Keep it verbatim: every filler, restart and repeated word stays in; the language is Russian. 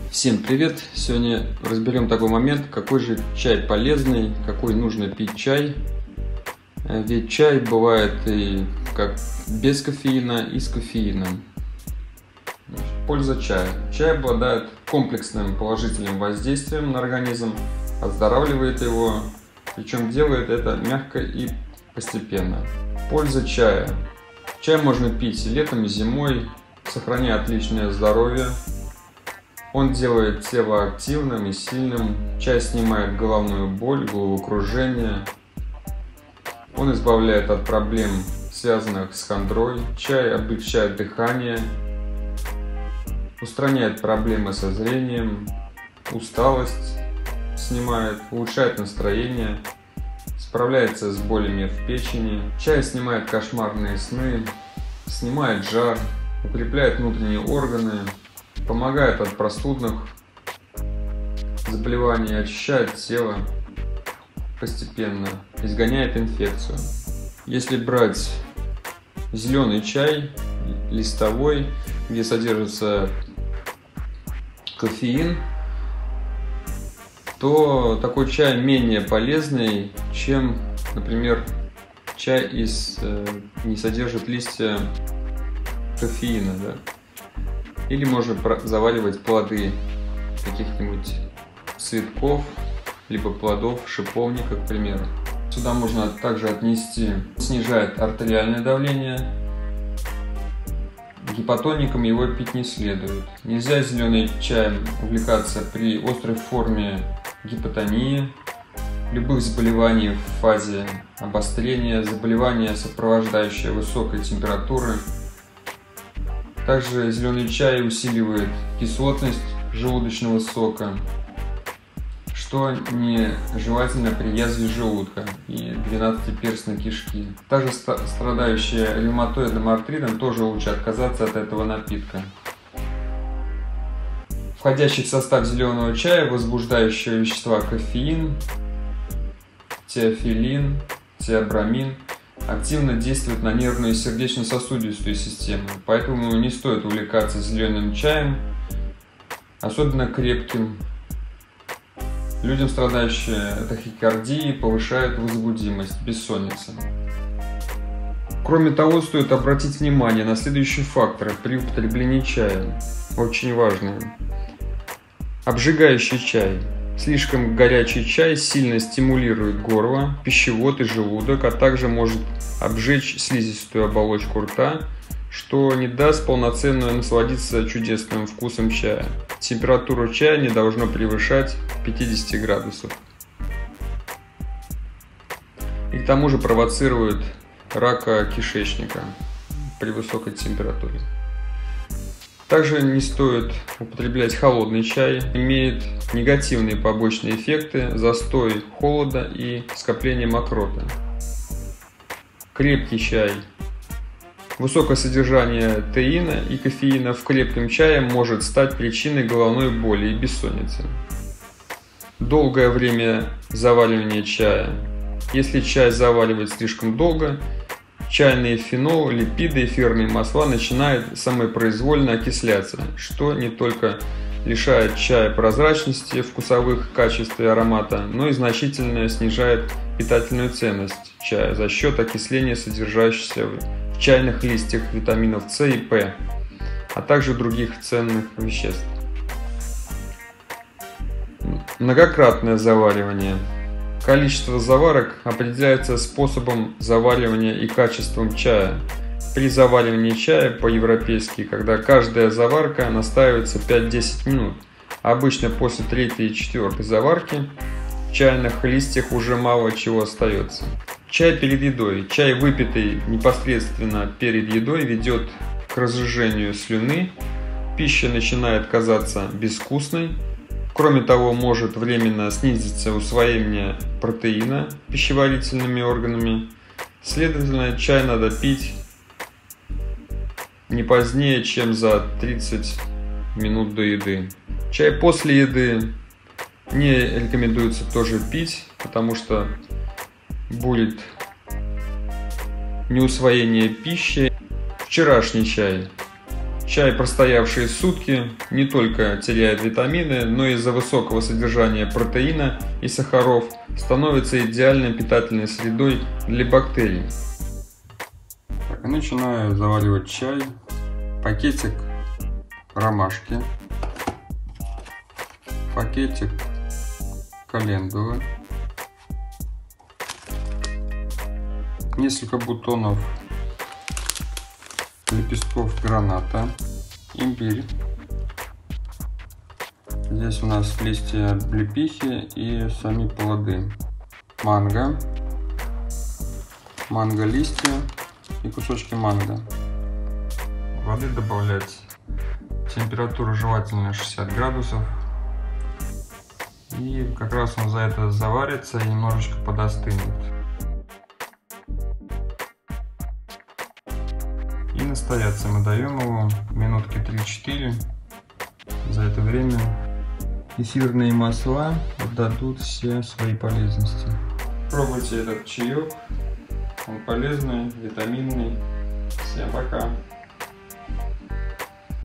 Всем привет! Сегодня разберем такой момент, какой же чай полезный, какой нужно пить чай. Ведь чай бывает и как без кофеина, и с кофеином. Польза чая. Чай обладает комплексным положительным воздействием на организм, оздоравливает его, причем делает это мягко и постепенно. Польза чая. Чай можно пить летом и зимой, сохраняя отличное здоровье. Он делает тело активным и сильным. Чай снимает головную боль, головокружение. Он избавляет от проблем, связанных с хандрой. Чай облегчает дыхание, устраняет проблемы со зрением, усталость снимает, улучшает настроение, справляется с болями в печени. Чай снимает кошмарные сны, снимает жар, укрепляет внутренние органы, помогает от простудных заболеваний, очищает тело постепенно, изгоняет инфекцию. Если брать зеленый чай, листовой, где содержится кофеин, то такой чай менее полезный, чем, например, чай из не содержит листья кофеина, да? Или можно заваривать плоды каких-нибудь цветков, либо плодов шиповника, к примеру. Сюда можно также отнести, снижает артериальное давление. Гипотоником его пить не следует. Нельзя зеленым чаем увлекаться при острой форме гипотонии, любых заболеваний в фазе обострения, заболевания, сопровождающие высокой температуры. Также зеленый чай усиливает кислотность желудочного сока, что нежелательно при язве желудка и двенадцатиперстной кишки. Также страдающие ревматоидным артритом тоже лучше отказаться от этого напитка. Входящий в состав зеленого чая возбуждающие вещества кофеин, теофилин, теобрамин активно действует на нервную и сердечно-сосудистую систему, поэтому не стоит увлекаться зеленым чаем, особенно крепким. Людям, страдающим тахикардией, повышает возбудимость, бессонница. Кроме того, стоит обратить внимание на следующие факторы при употреблении чая, очень важные. Обжигающий чай. Слишком горячий чай сильно стимулирует горло, пищевод и желудок, а также может обжечь слизистую оболочку рта, что не даст полноценно насладиться чудесным вкусом чая. Температура чая не должна превышать пятидесяти градусов. И к тому же провоцирует рака кишечника при высокой температуре. Также не стоит употреблять холодный чай, имеет негативные побочные эффекты, застой холода и скопление мокроты. Крепкий чай. Высокое содержание теина и кофеина в крепком чае может стать причиной головной боли и бессонницы. Долгое время заваривания чая. Если чай заваривать слишком долго, чайные фенол, липиды, эфирные масла начинают самопроизвольно окисляться, что не только лишает чая прозрачности, вкусовых качеств и аромата, но и значительно снижает питательную ценность чая за счет окисления содержащихся в чайных листьях витаминов С и П, а также других ценных веществ. Многократное заваривание. Количество заварок определяется способом заваривания и качеством чая. При заваривании чая по-европейски, когда каждая заварка настаивается пять-десять минут, обычно после третьей и четвертой заварки в чайных листьях уже мало чего остается. Чай перед едой. Чай, выпитый непосредственно перед едой, ведет к разжижению слюны, пища начинает казаться безвкусной. Кроме того, может временно снизиться усвоение протеина пищеварительными органами. Следовательно, чай надо пить не позднее, чем за тридцать минут до еды. Чай после еды не рекомендуется тоже пить, потому что будет неусвоение пищи. Вчерашний чай. Чай, простоявший сутки, не только теряет витамины, но и из-за высокого содержания протеина и сахаров становится идеальной питательной средой для бактерий. Так, и начинаю заваривать чай. Пакетик ромашки, пакетик календулы, несколько бутонов лепестков граната, имбирь. Здесь у нас листья облепихи и сами плоды. Манго, манго листья и кусочки манго. Воды добавлять. Температура желательно шестьдесят градусов. И как раз он за это заварится и немножечко подостынет. И настояться мы даем его минутки три-четыре. За это время эфирные масла отдадут все свои полезности. Пробуйте этот чаек, он полезный, витаминный. Всем пока!